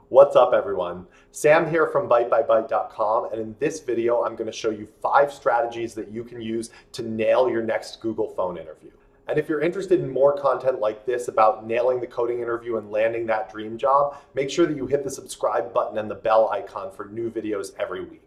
What's up, everyone? Sam here from byte.com, and in this video I'm going to show you 5 strategies that you can use to nail your next Google phone interview. And if you're interested in more content like this about nailing the coding interview and landing that dream job, make sure that you hit the subscribe button and the bell icon for new videos every week.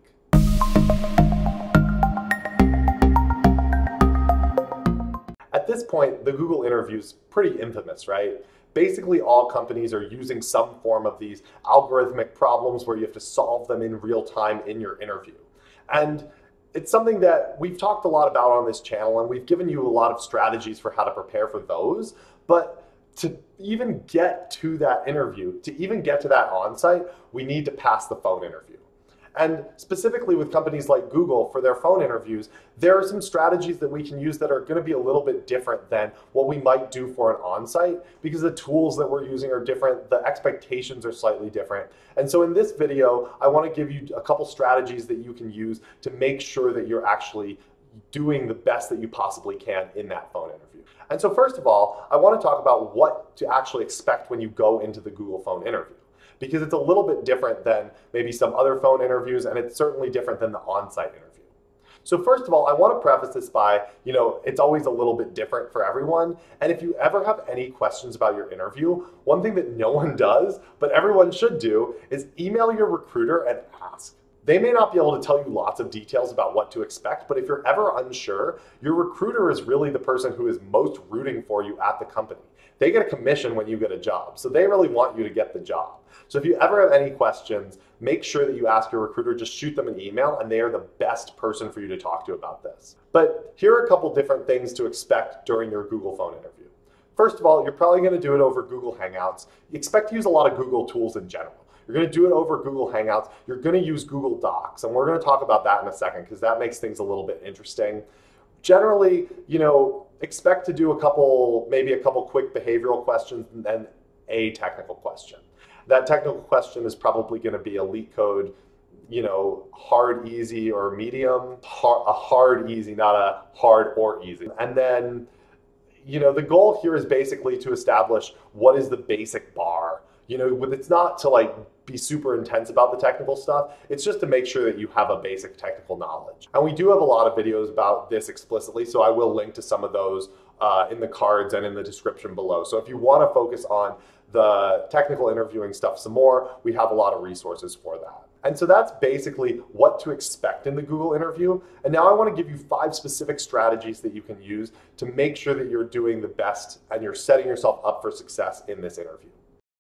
At this point, the Google interview is pretty infamous, right? Basically, all companies are using some form of these algorithmic problems where you have to solve them in real time in your interview. And it's something that we've talked a lot about on this channel, and we've given you a lot of strategies for how to prepare for those. But to even get to that interview, to even get to that on-site, we need to pass the phone interview. And specifically with companies like Google for their phone interviews, there are some strategies that we can use that are going to be a little bit different than what we might do for an on-site, because the tools that we're using are different, the expectations are slightly different. And so in this video, I want to give you a couple strategies that you can use to make sure that you're actually doing the best that you possibly can in that phone interview. And so first of all, I want to talk about what to actually expect when you go into the Google phone interview, because it's a little bit different than maybe some other phone interviews, and it's certainly different than the on-site interview. So first of all, I want to preface this by, it's always a little bit different for everyone. And if you ever have any questions about your interview, one thing that no one does, but everyone should do, is email your recruiter and ask. They may not be able to tell you lots of details about what to expect, but if you're ever unsure, your recruiter is really the person who is most rooting for you at the company. They get a commission when you get a job, so they really want you to get the job. So if you ever have any questions, make sure that you ask your recruiter, just shoot them an email, and they are the best person for you to talk to about this. But here are a couple different things to expect during your Google phone interview. First of all, you're probably going to do it over Google Hangouts. You expect to use a lot of Google tools in general. You're going to do it over Google Hangouts. You're going to use Google Docs, and we're going to talk about that in a second because that makes things a little bit interesting. Generally, expect to do maybe a couple quick behavioral questions and then a technical question. That technical question is probably going to be a LeetCode, hard, easy, or medium. A hard, easy, not a hard or easy. And then, the goal here is basically to establish what is the basic bar. It's not to be super intense about the technical stuff. It's just to make sure that you have a basic technical knowledge. And we do have a lot of videos about this explicitly, so I will link to some of those in the cards and in the description below. So if you want to focus on the technical interviewing stuff some more, we have a lot of resources for that. And so that's basically what to expect in the Google interview. And now I want to give you 5 specific strategies that you can use to make sure that you're doing the best and you're setting yourself up for success in this interview.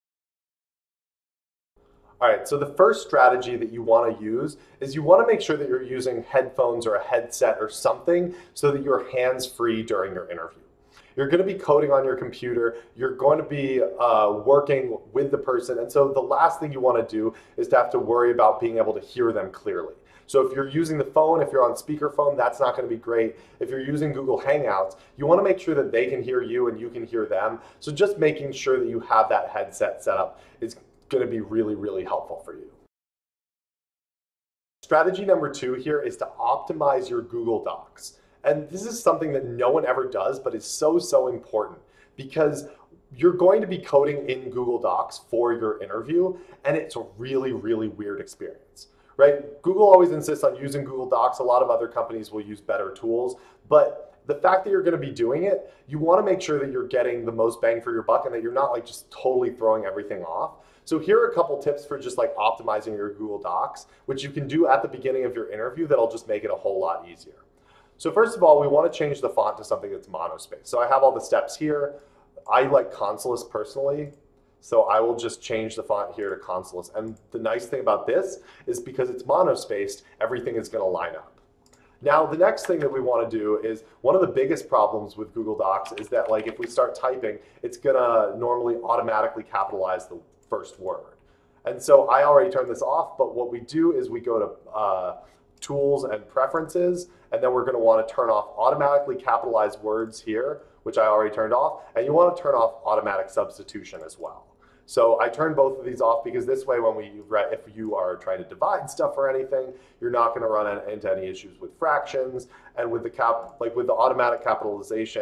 All right, so the first strategy that you want to use is you want to make sure that you're using headphones or a headset or something so that you're hands-free during your interview. You're going to be coding on your computer, you're going to be working with the person, and so the last thing you want to do is to have to worry about being able to hear them clearly. So if you're using the phone, if you're on speakerphone, that's not going to be great. If you're using Google Hangouts, you want to make sure that they can hear you and you can hear them. So just making sure that you have that headset set up is going to be really, really helpful for you. Strategy number 2 here is to optimize your Google Docs. And this is something that no one ever does, but it's so important because you're going to be coding in Google Docs for your interview, and it's a really, really weird experience, right? Google always insists on using Google Docs. A lot of other companies will use better tools, but the fact that you're going to be doing it, you want to make sure that you're getting the most bang for your buck and that you're not just totally throwing everything off. So here are a couple tips for just optimizing your Google Docs, which you can do at the beginning of your interview that'll just make it a whole lot easier. So first of all, we want to change the font to something that's monospaced. So I have all the steps here. I like Consoles personally, so I will just change the font here to Consoles. And the nice thing about this is because it's monospaced, everything is going to line up. Now, the next thing that we want to do is, one of the biggest problems with Google Docs is that if we start typing, it's going to normally automatically capitalize the first word. And so I already turned this off, but what we do is we go to Tools and Preferences, and then we're going to want to turn off automatically capitalized words here, which I already turned off, and you want to turn off automatic substitution as well. So I turned both of these off because this way, if you are trying to divide stuff or anything, you're not going to run into any issues with fractions. And with the with the automatic capitalization,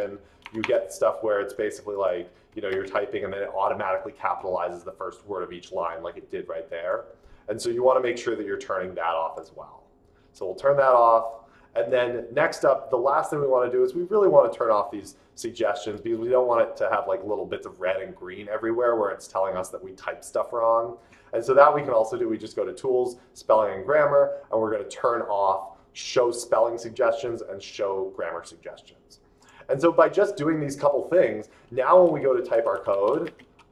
you get stuff where it's basically like, you're typing and then it automatically capitalizes the first word of each line like it did right there. And so you want to make sure that you're turning that off as well. So we'll turn that off. And then next up, the last thing we want to do is we really want to turn off these suggestions because we don't want it to have like little bits of red and green everywhere where it's telling us that we typed stuff wrong. And so that we can also do, we just go to Tools, Spelling and Grammar, and we're going to turn off Show Spelling Suggestions and Show Grammar Suggestions. And so by just doing these couple things, now when we go to type our code,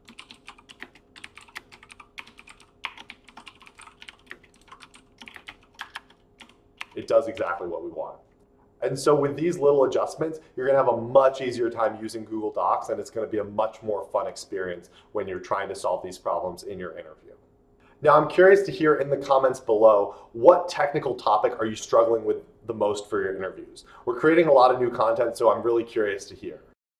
it does exactly what we want. And so with these little adjustments, you're gonna have a much easier time using Google Docs, and it's gonna be a much more fun experience when you're trying to solve these problems in your interview. Now, I'm curious to hear in the comments below, what technical topic are you struggling with the most for your interviews? We're creating a lot of new content, so I'm really curious to hear.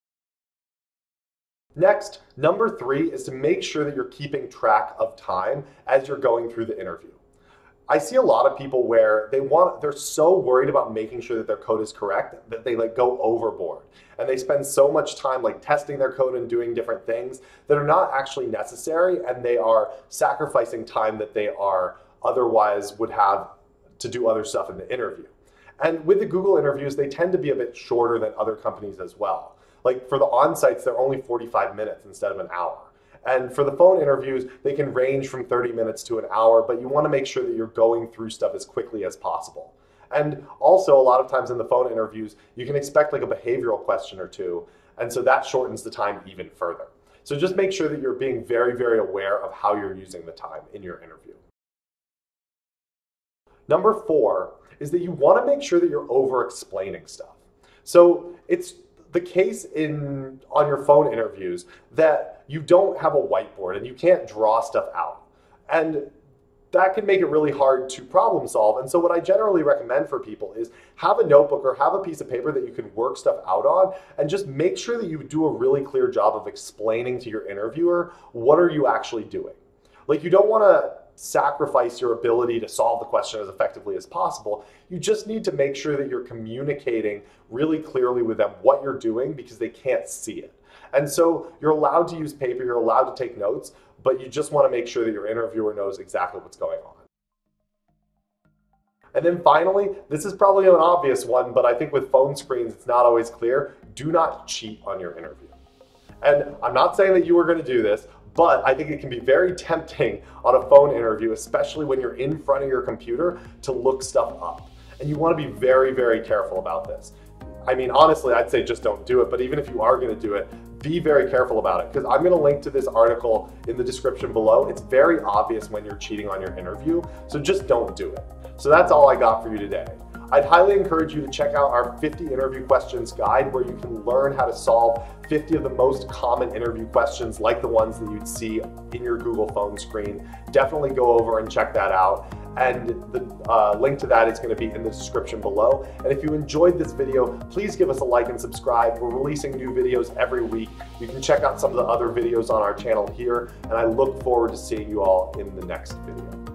Next, number 3 is to make sure that you're keeping track of time as you're going through the interview. I see a lot of people where they're so worried about making sure that their code is correct that they go overboard. And they spend so much time testing their code and doing different things that are not actually necessary, and they are sacrificing time that they otherwise would have to do other stuff in the interview. And with the Google interviews, they tend to be a bit shorter than other companies as well. Like for the on-sites, they're only 45 minutes instead of an hour. And for the phone interviews, they can range from 30 minutes to an hour, but you want to make sure that you're going through stuff as quickly as possible. And also, a lot of times in the phone interviews, you can expect a behavioral question or two, and so that shortens the time even further. So just make sure that you're being very, very aware of how you're using the time in your interview. Number 4 is that you want to make sure that you're over-explaining stuff. So it's the case on your phone interviews that you don't have a whiteboard and you can't draw stuff out. And that can make it really hard to problem solve. And so what I generally recommend for people is have a notebook or have a piece of paper that you can work stuff out on, and just make sure that you do a really clear job of explaining to your interviewer what are you actually doing. You don't want to sacrifice your ability to solve the question as effectively as possible. You just need to make sure that you're communicating really clearly with them what you're doing, because they can't see it. And so you're allowed to use paper, you're allowed to take notes, but you just want to make sure that your interviewer knows exactly what's going on. And then finally, this is probably an obvious one, but I think with phone screens, it's not always clear. Do not cheat on your interview. And I'm not saying that you are going to do this, but I think it can be very tempting on a phone interview, especially when you're in front of your computer, to look stuff up. And you want to be very, very careful about this. I mean, honestly, I'd say just don't do it, but even if you are going to do it, be very careful about it, because I'm going to link to this article in the description below. It's very obvious when you're cheating on your interview, so just don't do it. So that's all I got for you today. I'd highly encourage you to check out our 50 interview questions guide, where you can learn how to solve 50 of the most common interview questions, like the ones that you'd see in your Google phone screen. Definitely go over and check that out. And the link to that is going to be in the description below. And if you enjoyed this video, please give us a like and subscribe. We're releasing new videos every week. You can check out some of the other videos on our channel here, and I look forward to seeing you all in the next video.